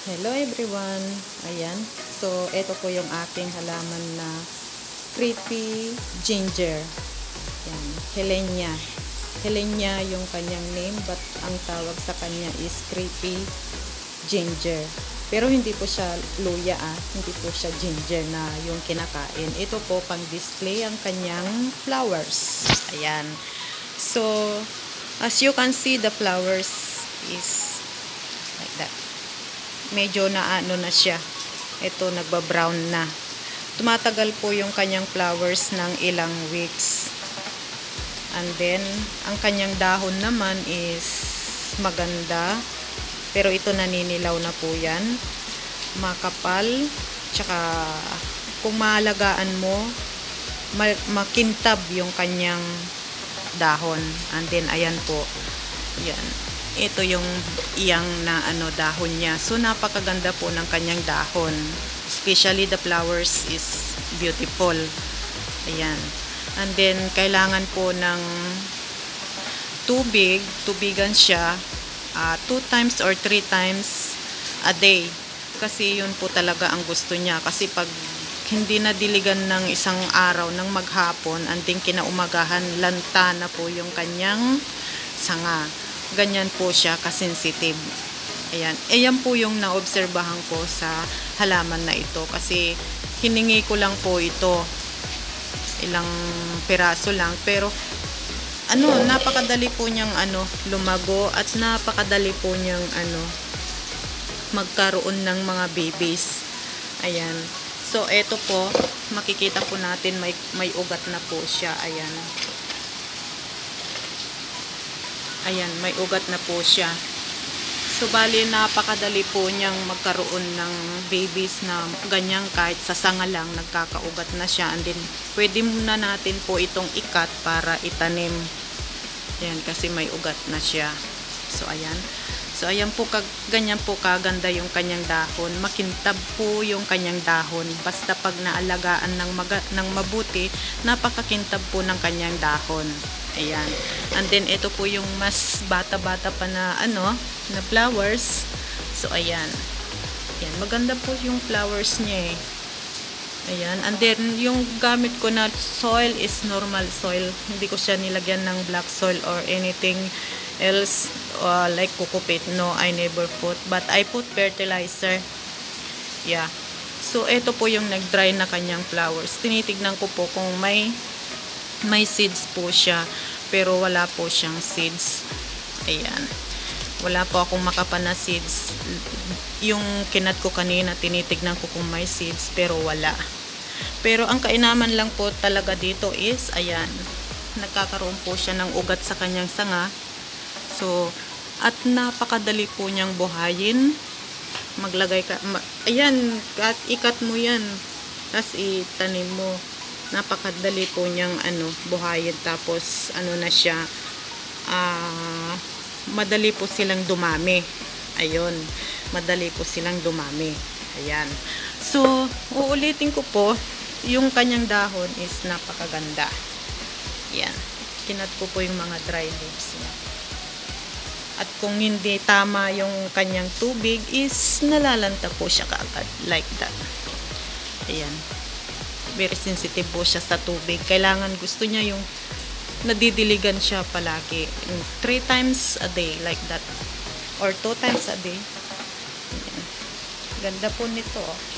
Hello everyone! Ayan. So, ito po yung aking halaman na creepy ginger. Ayan. Hellenia. Hellenia yung kanyang name, but ang tawag sa kanya is creepy ginger. Pero hindi po siya luya hindi po siya ginger na yung kinakain. Ito po pang display ang kanyang flowers. Ayan. So, as you can see, the flowers is like that. Medyo naano na siya. Ito nagba-brown na. Tumatagal po yung kanyang flowers ng ilang weeks. And then, ang kanyang dahon naman is maganda. Pero ito naninilaw na po yan. Makapal. Tsaka, kung maalagaan mo, makintab yung kanyang dahon. And then, ayan po. Yan. Ito yung iyang na dahon niya. So napakaganda po ng kanyang dahon. Especially the flowers is beautiful. Ayan. And then kailangan po ng tubig. Tubigan siya 2 times or 3 times a day. Kasi yun po talaga ang gusto niya. Kasi pag hindi na diligan ng isang araw ng maghapon, and then kinaumagahan, lanta na po yung kanyang sanga. Ganyan po siya kasensitive. Ayan. Ayan po yung naobserbahan ko sa halaman na ito. Kasi hiningi ko lang po ito. Ilang piraso lang. Pero napakadali po niyang lumago. At napakadali po niyang magkaroon ng mga babies. Ayan. So, eto po. Makikita po natin may ugat na po siya. Ayan. Ayan, may ugat na po siya. So, bali, napakadali po niyang magkaroon ng babies na ganyan kahit sa sanga lang, nagkakaugat na siya. And then, pwede muna natin po itong ikat para itanim. Ayan, kasi may ugat na siya. So, ayan. So, ayan po, ganyan po kaganda yung kanyang dahon. Makintab po yung kanyang dahon. Basta pag naalagaan ng mabuti, napakakintab po ng kanyang dahon. Ayan. And then, ito po yung mas bata-bata pa na na flowers. So, ayan. Ayan. Maganda po yung flowers niya eh. Ayan. And then, yung gamit ko na soil is normal soil. Hindi ko siya nilagyan ng black soil or anything else like kukupit. No, I never put. But I put fertilizer. Yeah. So, ito po yung nag-dry na kanyang flowers. Tinitignan ko po kung may seeds po siya, pero wala po siyang seeds. Ayan. Wala po akong makapa na seeds. Yung kinat ko kanina, tinitignan ko kung may seeds, pero wala. Pero ang kainaman lang po talaga dito is, ayan, nagkakaroon po siya ng ugat sa kanyang sanga. So, at napakadali po niyang buhayin. Maglagay ka, ayan, ikat mo yan, tapos itanim mo. Napakadali po niyang buhayin. Tapos na siya, madali po silang dumami. Ayun, madali po silang dumami. Ayan. So, uulitin ko po, yung kanyang dahon is napakaganda. Ayan. Kinat ko po yung mga dry leaves niya. At kung hindi tama yung kanyang tubig is nalalanta po siya kaagad. Like that. Ayan. Very sensitive po siya sa tubig. Kailangan gusto niya yung nadidiligan siya palagi. 3 times a day like that. Or 2 times a day. Ayan. Ganda po nito.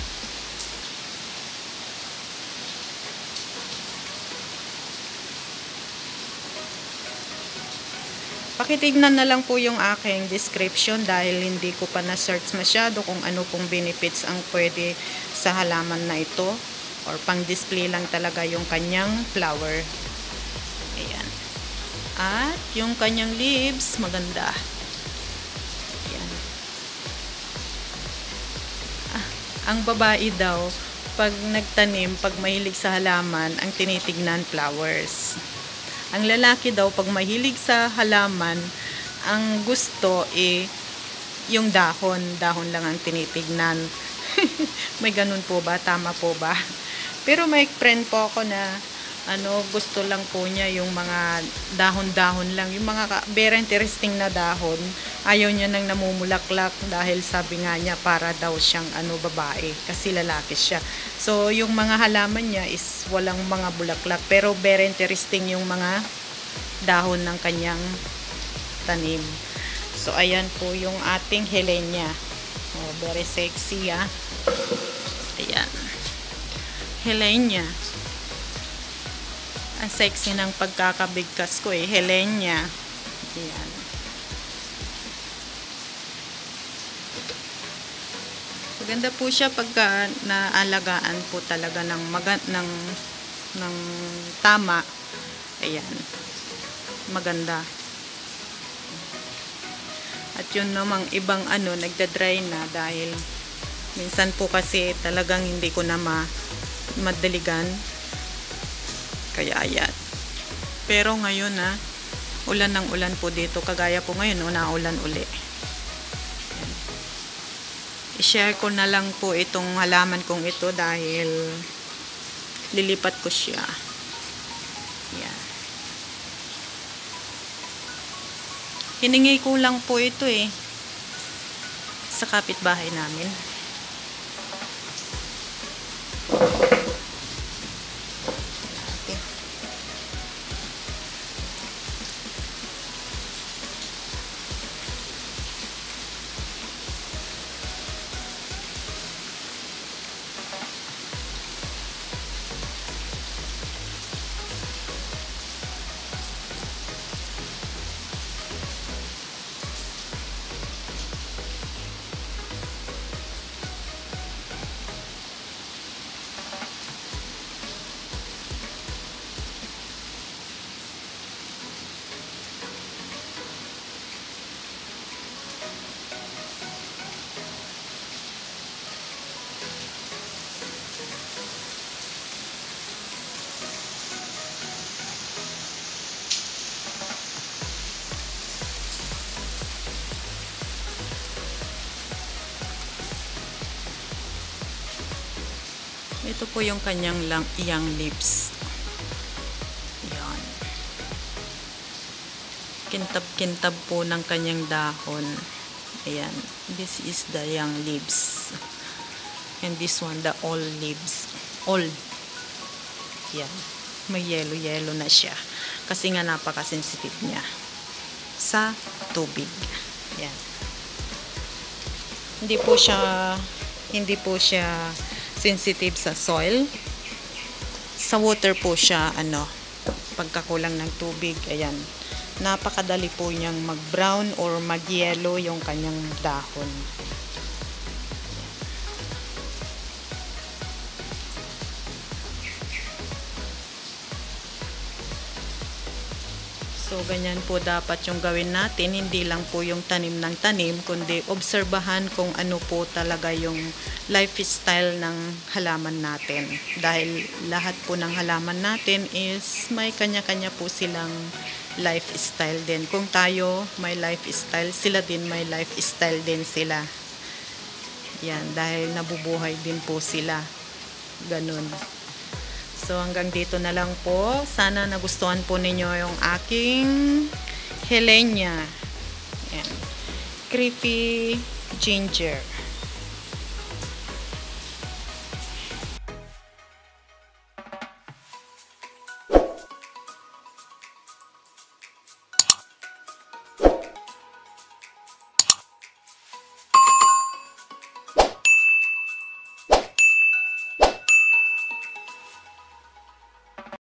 Pakitignan na lang po yung aking description dahil hindi ko pa na-search masyado kung ano pong benefits ang pwede sa halaman na ito. Or pang-display lang talaga yung kanyang flower. Ayan. At yung kanyang leaves, maganda. Ayan. Ang babae daw, pag nagtanim, pag mahilig sa halaman, ang tinitignan flowers. Ang lalaki daw, pag mahilig sa halaman, ang gusto yung dahon. Dahon lang ang tinitignan. May ganun po ba? Tama po ba? Pero may friend po ako na gusto lang po niya yung mga dahon-dahon lang, yung mga very interesting na dahon. Ayaw niya nang namumulaklak dahil sabi nga niya para daw siyang babae kasi lalaki siya. So yung mga halaman niya is walang mga bulaklak, pero very interesting yung mga dahon ng kanyang tanim. So ayan po yung ating hellenia. Very sexy, ayan, hellenia. Ang sexy ng pagkakabigkas ko, hellenia. Ayan. Maganda po siya pagka naalagaan po talaga ng tama. Ayan. Maganda. At yun namang ibang nagda-dry na dahil minsan po kasi talagang hindi ko na madaligan. Kaya ayan. Pero ngayon ulan ng ulan po dito. Kagaya po ngayon, naulan uli. I-share ko na lang po itong halaman kong ito dahil lilipat ko siya. Ayan. Hiningi ko lang po ito sa kapitbahay namin. Ito po yung kanyang young leaves. Yan. Kintab-kintab po ng kanyang dahon. Ayan. This is the young leaves. And this one, the old leaves. Old. Yan. May yellow-yellow na siya. Kasi nga napaka-sensitive niya sa tubig. Yan. Hindi po siya sensitive sa soil. Sa water po siya pagkakulang ng tubig. Ayan. Napakadali po niyang mag-brown or mag-yellow yung kanyang dahon. So, ganyan po dapat yung gawin natin. Hindi lang po yung tanim ng tanim, kundi obserbahan kung ano po talaga yung lifestyle ng halaman natin. Dahil lahat po ng halaman natin is may kanya-kanya po silang lifestyle din. Kung tayo may lifestyle, sila din may lifestyle din sila. Yan, dahil nabubuhay din po sila. Ganun. So, hanggang dito na lang po. Sana nagustuhan po ninyo yung aking hellenia. Ayan. Crepe ginger.